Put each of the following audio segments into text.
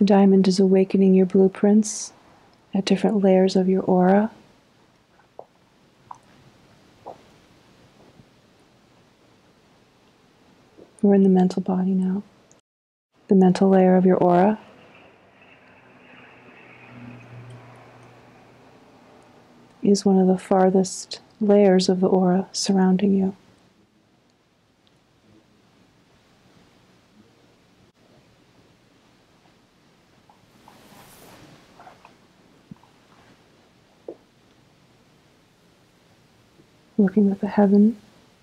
The diamond is awakening your blueprints at different layers of your aura. We're in the mental body now. The mental layer of your aura is one of the farthest layers of the aura surrounding you. Working with the heaven.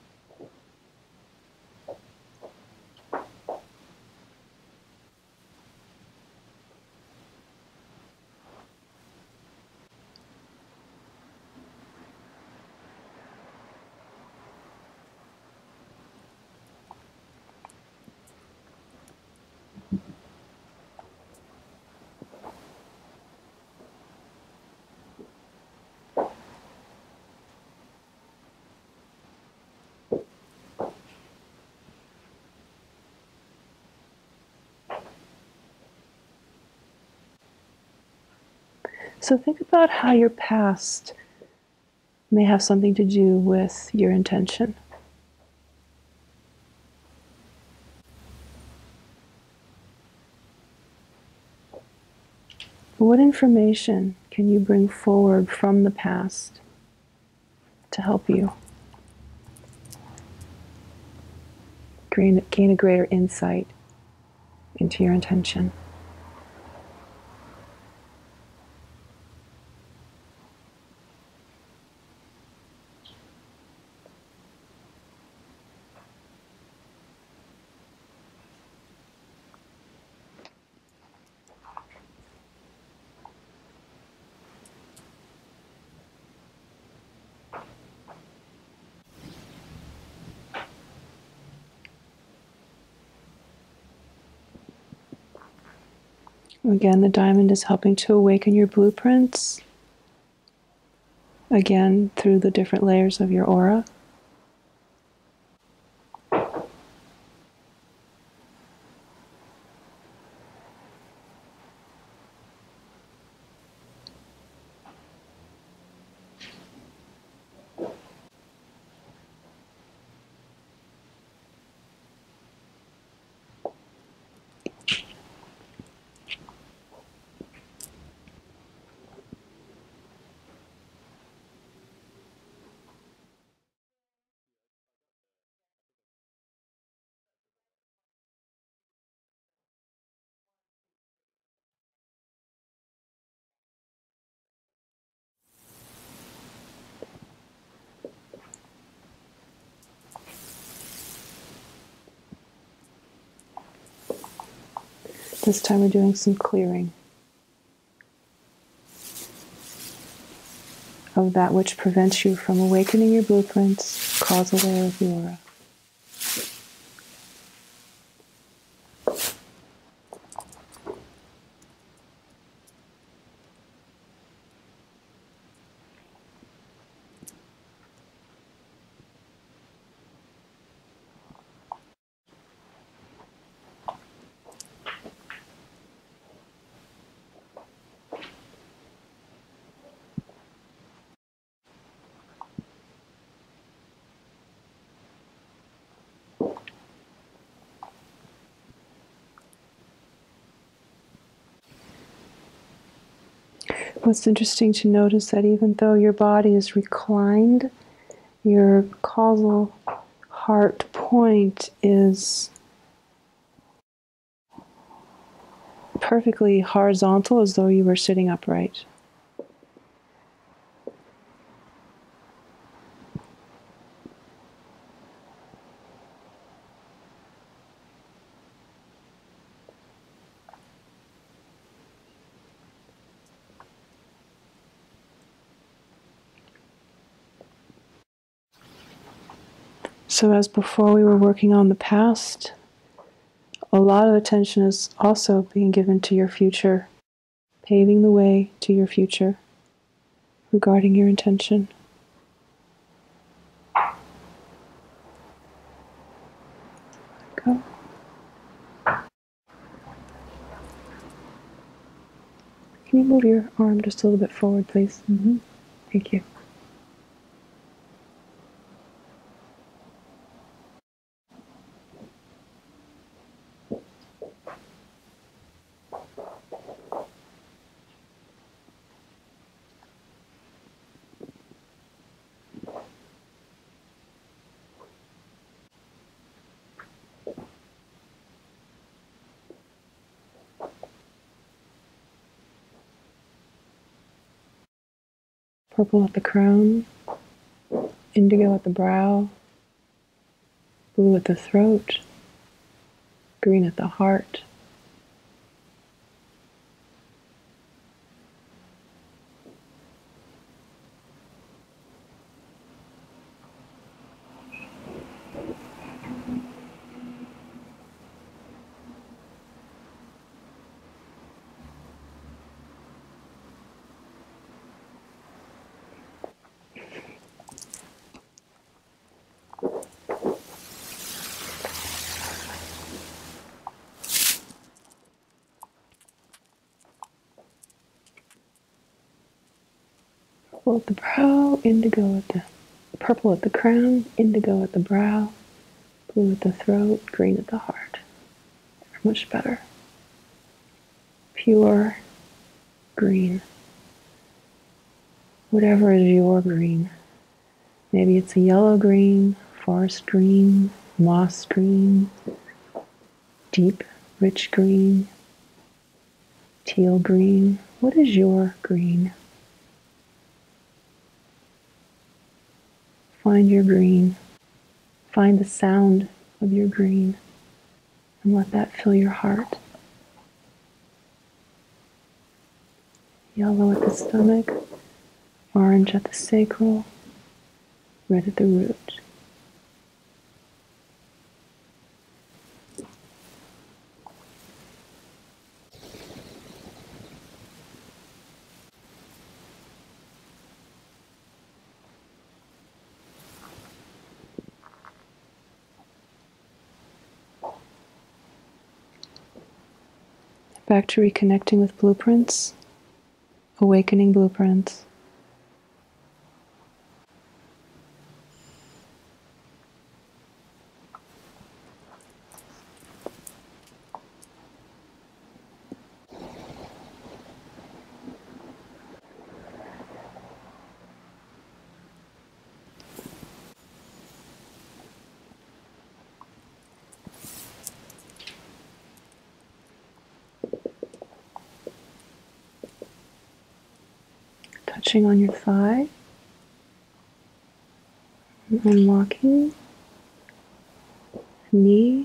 So think about how your past may have something to do with your intention. What information can you bring forward from the past to help you gain a greater insight into your intention? Again, the diamond is helping to awaken your blueprints. Again, through the different layers of your aura. This time we're doing some clearing of that which prevents you from awakening your blueprints, causal layer of the aura. What's interesting to notice that even though your body is reclined, your causal heart point is perfectly horizontal, as though you were sitting upright. So as before we were working on the past, a lot of attention is also being given to your future, paving the way to your future regarding your intention. Go. Can you move your arm just a little bit forward, please? Thank you. Purple at the crown, indigo at the brow, blue at the throat, green at the heart. Purple at the brow, indigo at the purple at the crown, indigo at the brow, blue at the throat, green at the heart. Much better. Pure green. Whatever is your green. Maybe it's a yellow green, forest green, moss green, deep, rich green, teal green. What is your green? Find your green. Find the sound of your green and let that fill your heart. Yellow at the stomach, orange at the sacral, red at the root. Back to reconnecting with blueprints, awakening blueprints. Touching on your thigh, unlocking, knee,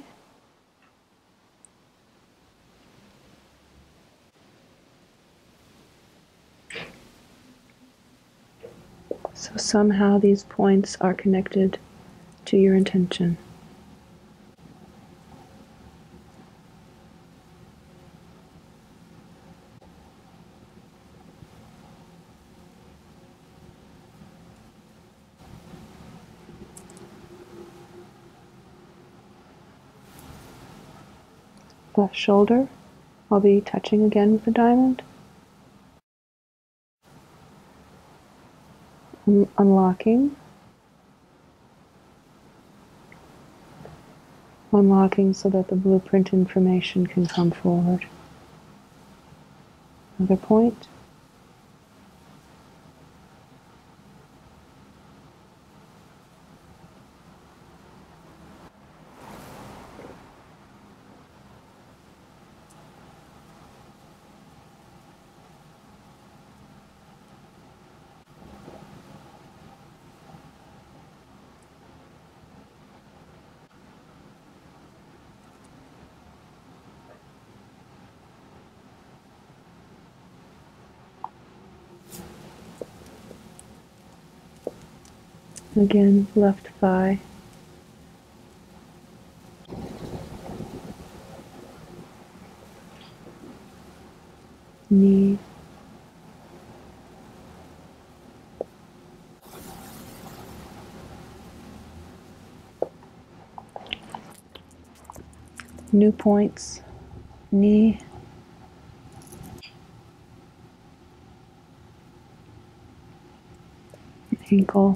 so somehow these points are connected to your intention. Left shoulder, I'll be touching again with the diamond. Unlocking. Unlocking so that the blueprint information can come forward. Another point. Again, left thigh. Knee. New points. Knee. ankle,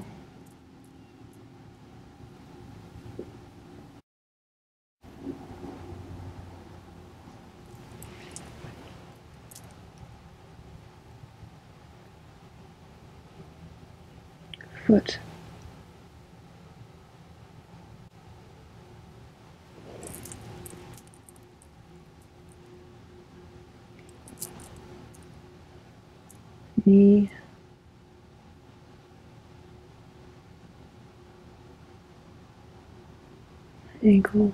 foot, knee, ankle,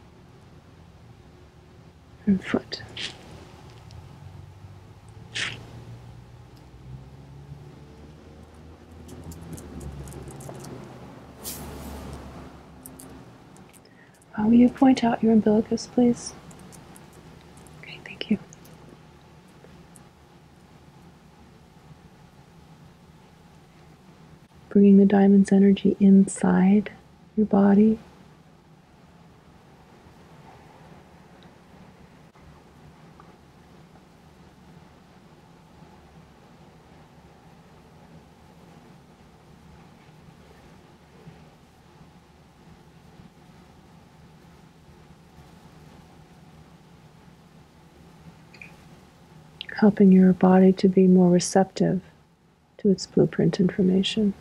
and foot. Will you point out your umbilicus, please? Okay, thank you. Bringing the diamond's energy inside your body. Helping your body to be more receptive to its blueprint information.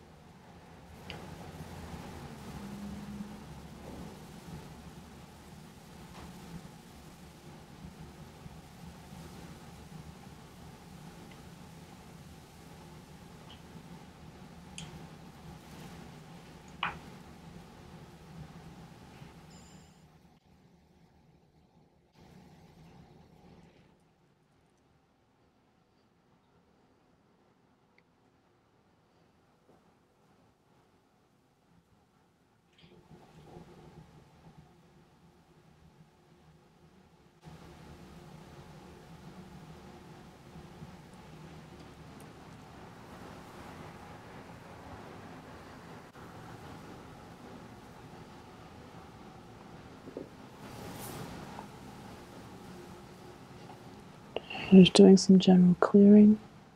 Just doing some general clearing.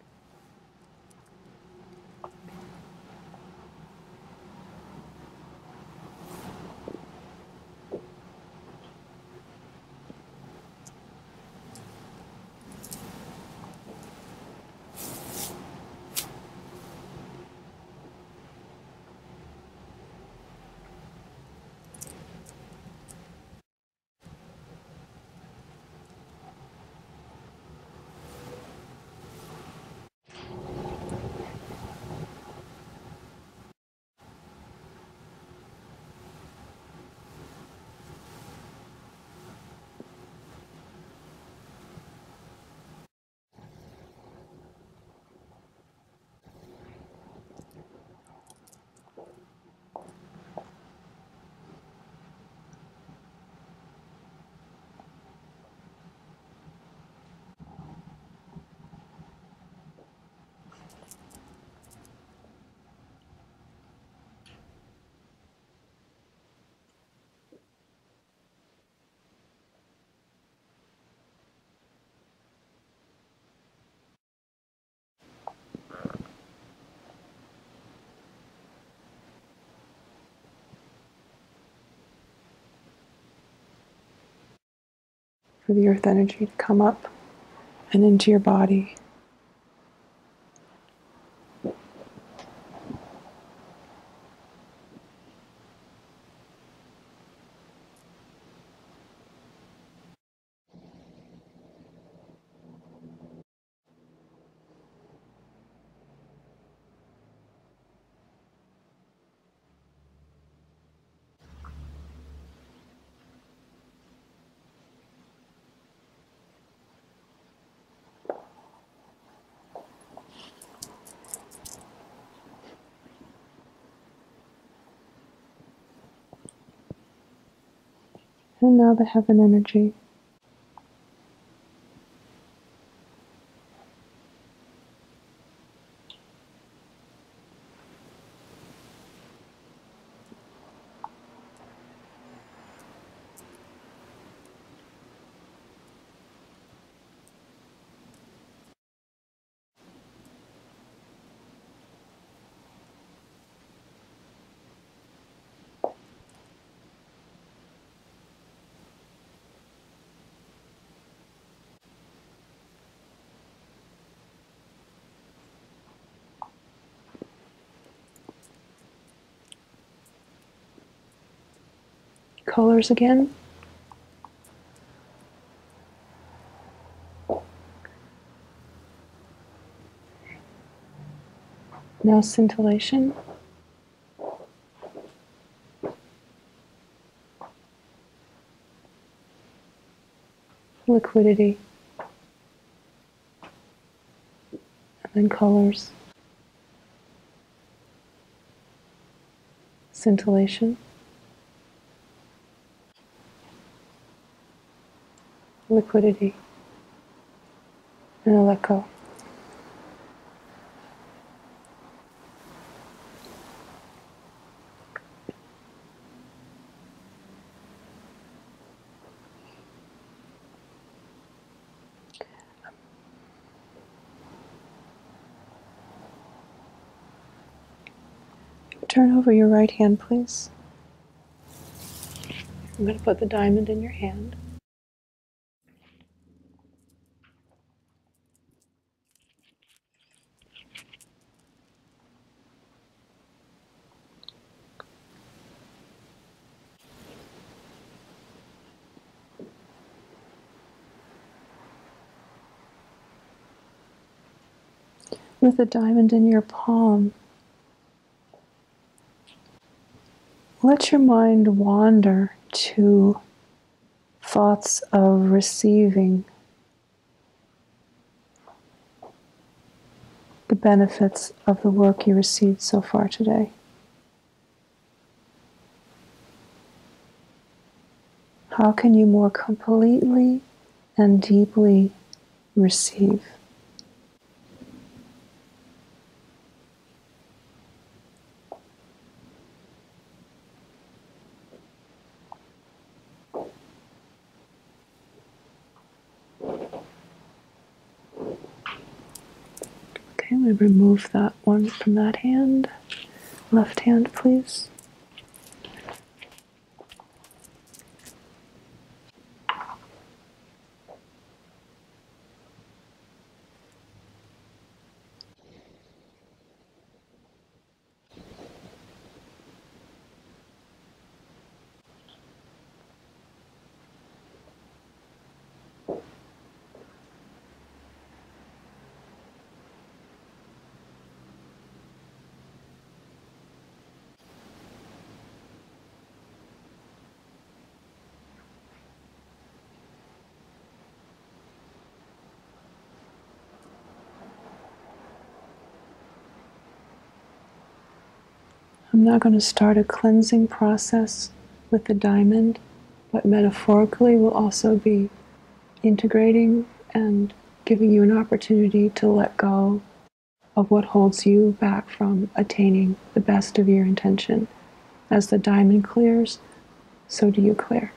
For the earth energy to come up and into your body. And now the heaven energy. colors again. Now scintillation. Liquidity. And then colors. Scintillation. Liquidity. And I let go. Turn over your right hand, please. I'm going to put the diamond in your hand. With the diamond in your palm, let your mind wander to thoughts of receiving the benefits of the work you received so far today. How can you more completely and deeply receive? Okay, I'm going to remove that one from that hand. Left hand, please. I'm not going to start a cleansing process with the diamond, but metaphorically we'll also be integrating and giving you an opportunity to let go of what holds you back from attaining the best of your intention. As the diamond clears, so do you clear.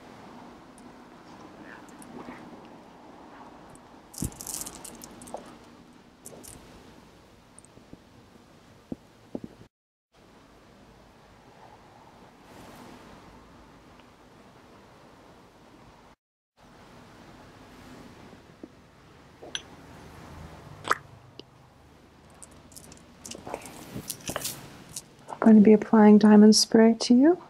I'm going to be applying diamond spray to you.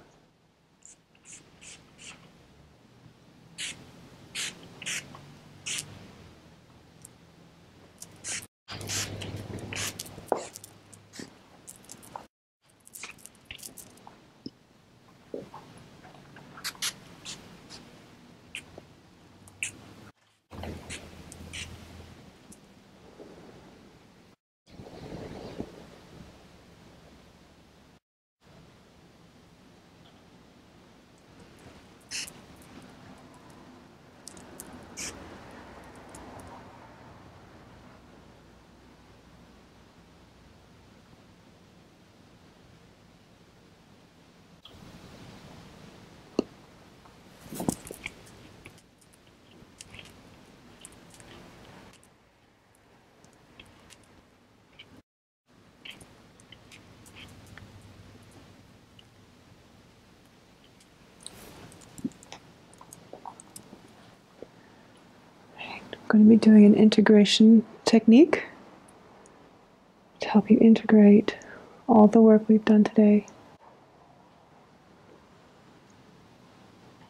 I'm going to be doing an integration technique to help you integrate all the work we've done today.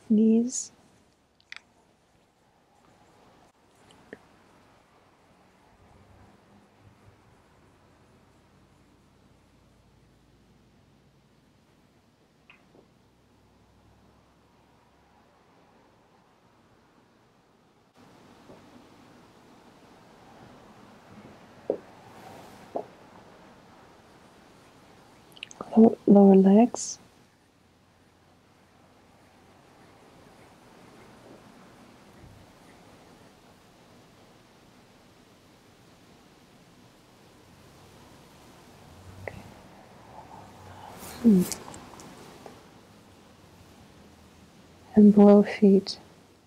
knees, lower legs, and below feet.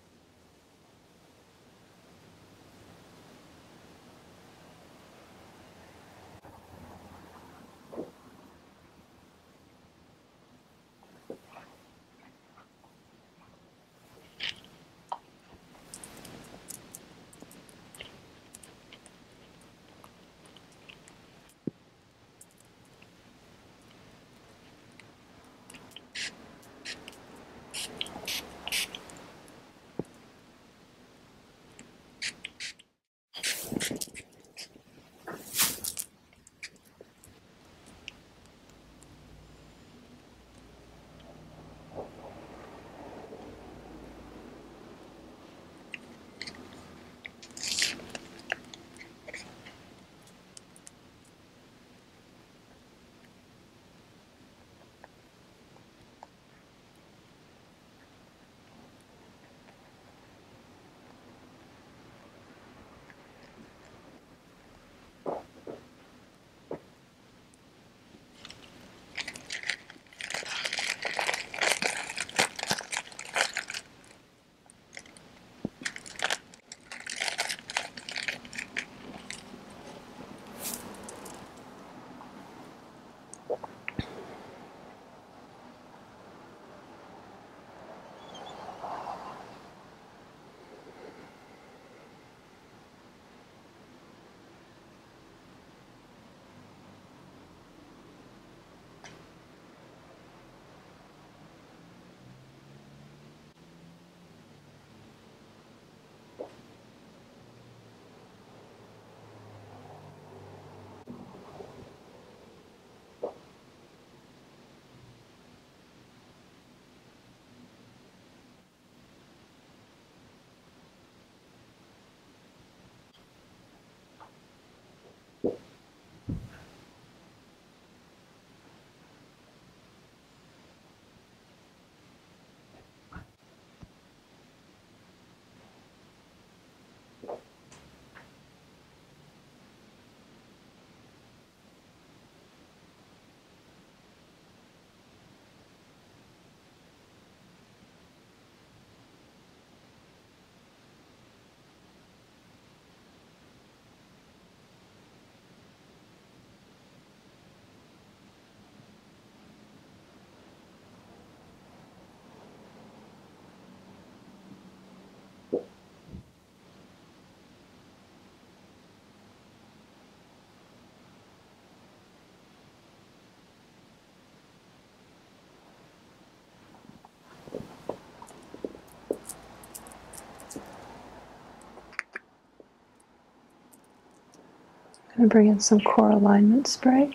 I'm going to bring in some core alignment spray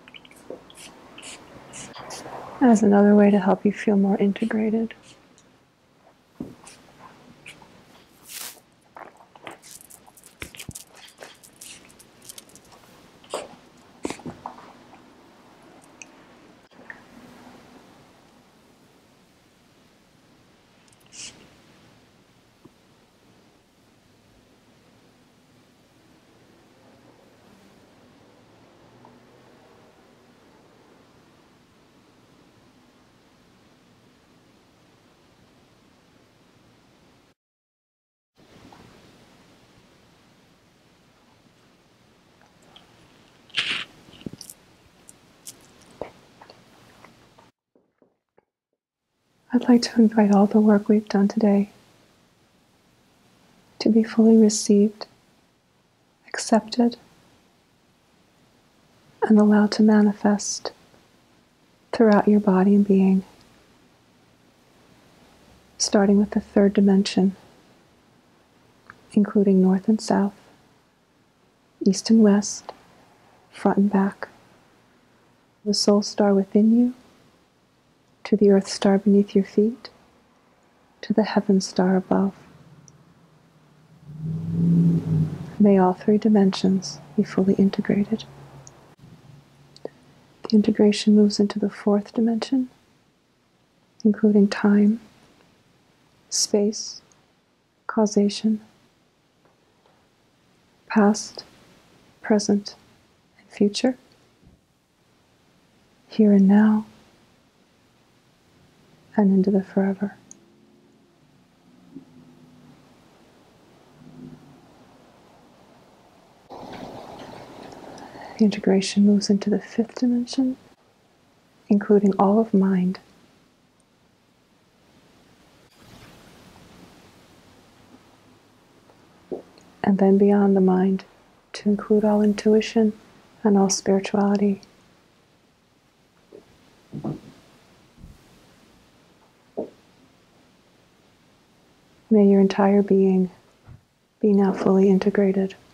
as another way to help you feel more integrated. I'd like to invite all the work we've done today to be fully received, accepted, and allowed to manifest throughout your body and being. starting with the third dimension, including north and south, east and west, front and back, the soul star within you, to the earth star beneath your feet, to the heaven star above. May all three dimensions be fully integrated. The integration moves into the fourth dimension, including time, space, causation, past, present, and future, here and now, and into the forever. The integration moves into the fifth dimension, including all of mind. And then beyond the mind, to include all intuition and all spirituality. May your entire being be now fully integrated.